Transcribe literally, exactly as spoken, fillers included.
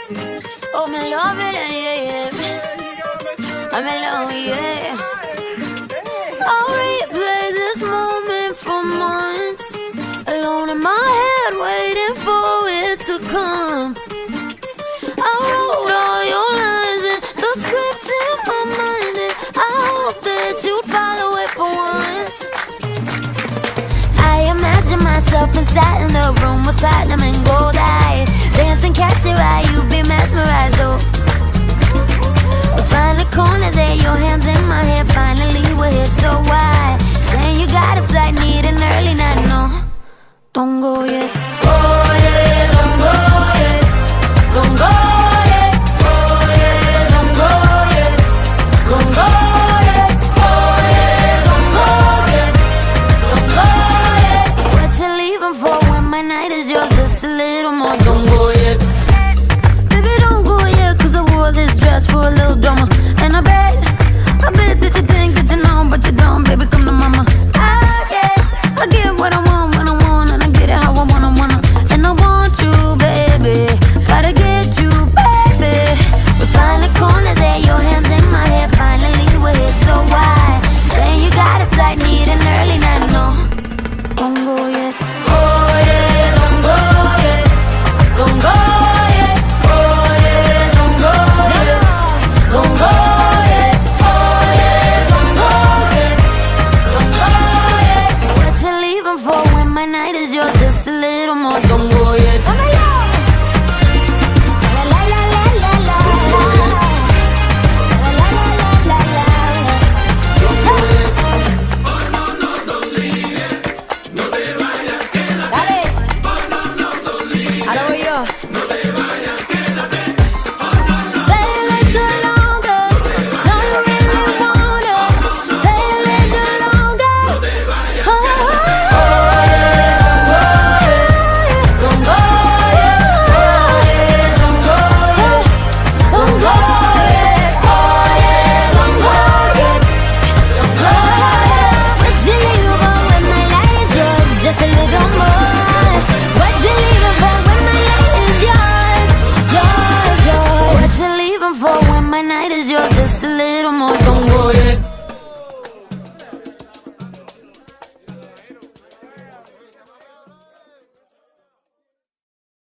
Oh, me love it, yeah, yeah. I'm alone, yeah. I'll replay this moment for months, alone in my head, waiting for it to come. I wrote all your lines and the script in my mind, and I hope that you follow it for once. I imagine myself inside in the room with platinum and gold eyes, dancing, catch your eye, you be mesmerized, oh. Find the corner there, your hands in my hair, finally we're here, so why? Saying you got a flight, need an early night, no, don't go yet. Oh,